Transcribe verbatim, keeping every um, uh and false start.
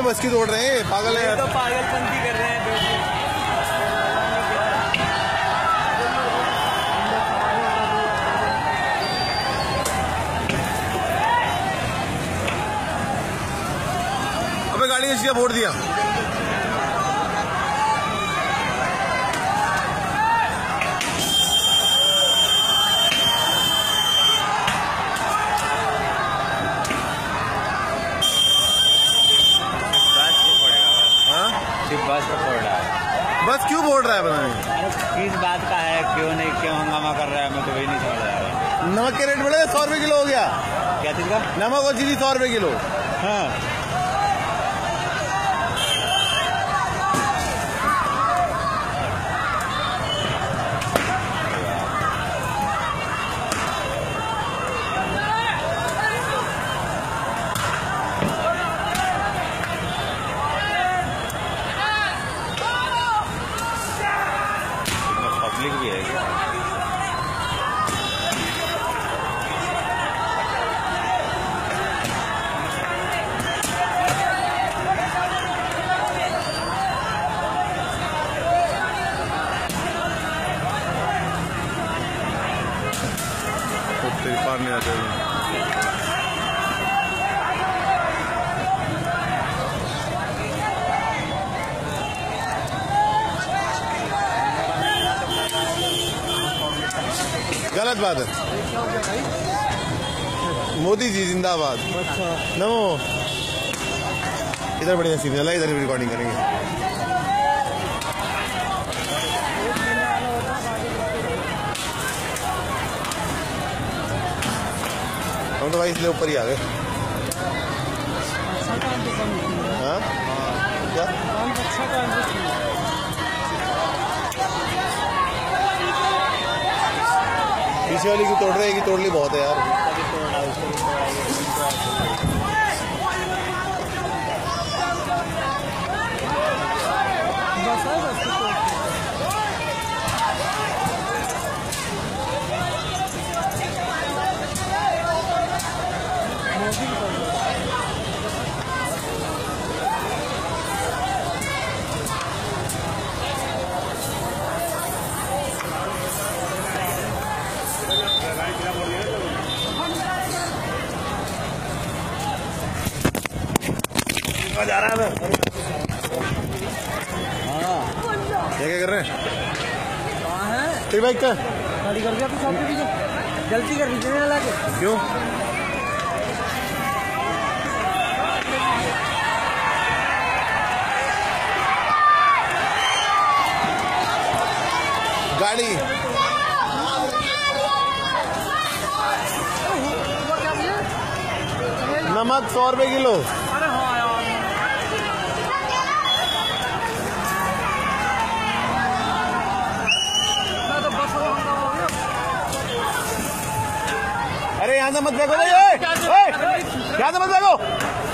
पे बस की तोड़ रहे हैं, पागल है। तो पागलपंती कर रहे हैं। अबे गाड़ी ने सीधा फोड़ दिया। बस तो फोड़ रहा है। बस क्यों फोड़ रहा है पता नहीं? अरे किस बात का है, क्यों नहीं, क्यों हंगामा कर रहा है, मैं तो वही नहीं समझ रहा। नमक के रेट बढ़े, सौ रुपए किलो हो गया। क्या चीज का? नमक और चीनी सौ रुपए किलो। हाँ पब्लिक भी है क्या? पार नहीं आते गलत बात है। मोदी जी जिंदाबाद। अच्छा नमो। इधर बढ़िया सीन चला, इधर भी रिकॉर्डिंग करेंगे। हम तो भाई इसलिए ऊपर ही आ गए। हाँ क्या? पीछे वाली की तोड़ रहे हैं कि तोड़ ली बहुत है यार। जा रहा है। हाँ क्या क्या कर रहे हैं? कहाँ है तेरी बाइक का गाड़ी कर दिया तो शॉप के पीछे गलती कर दी ना लाके। क्यों? गाड़ी नमक सौ रुपए किलो। अरे हाँ यार मैं तो बस हो गया। अरे यहाँ से मत देखो भाई, यहाँ से मत देखो।